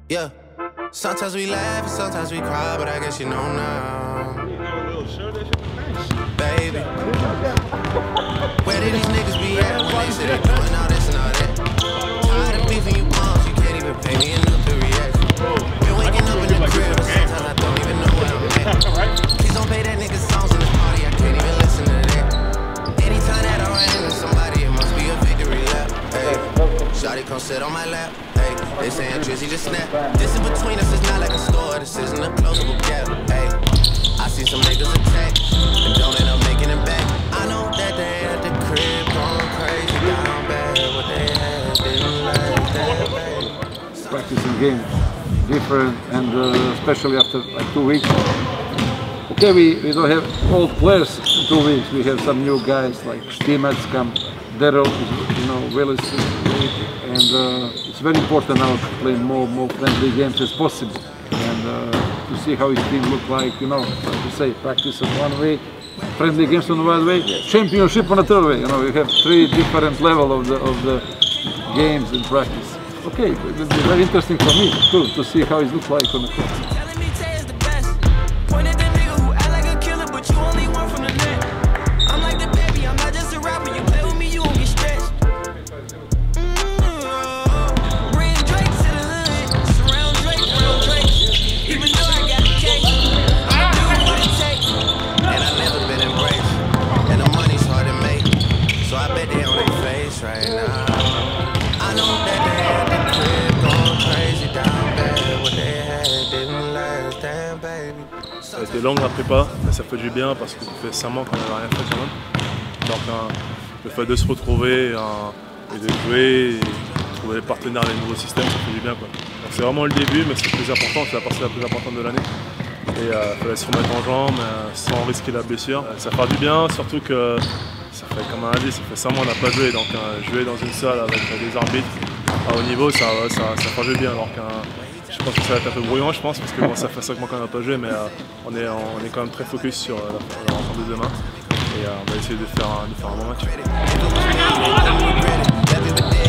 Yeah. Sometimes we laugh and sometimes we cry, but I guess you know now. Baby, where did these niggas be at when they say they doing all this and all that? Tired of beefing you bums, you can't even pay me enough to react. Been waking up in the crib, but sometimes I don't even know where I'm at. Please don't pay that nigga songs in this party, I can't even listen to that. Anytime that I run into somebody, it must be a victory lap. Hey, shawty come sit on my lap. Hey, they saying Drizzy just snap. This in between us, it's not like a store, this isn't a closable gap. Hey, I see some niggas attack and don't end up making it back. I know that they at the crib going crazy down bad. What they had didn't like that, baby. Practicing games different, and especially after like 2 weeks. Okay, we don't have old players in 2 weeks. We have some new guys like Stimats come, Daryl, you know, Willis, and it's very important now to play more friendly games as possible, and to see how his team look like. You know, like you say, practice on one way, friendly games on one way, championship on the third way. You know, we have 3 different levels of the games in practice. Okay, it will be very interesting for me too to see how it looks like on the court. Ça a été long la prépa, mais ça fait du bien parce que ça fait 5 mois qu'on n'avait rien fait quand même. Donc le fait de se retrouver et de jouer, et trouver les partenaires, les nouveaux systèmes, ça fait du bien, quoi. C'est vraiment le début, mais c'est le plus important, c'est la partie la plus importante de l'année. Et il fallait se remettre en jambes sans risquer la blessure. Ça fait du bien, surtout que ça fait, comme on a dit, ça fait 5 mois qu'on n'a pas joué. Donc jouer dans une salle avec des arbitres à haut niveau, ça fait du bien. Donc, je pense que ça va être un peu brouillon, je pense, parce que bon, ça fait 5 mois qu'on n'a pas joué, mais on est quand même très focus sur la rencontre de demain. Et on va essayer de faire un bon match.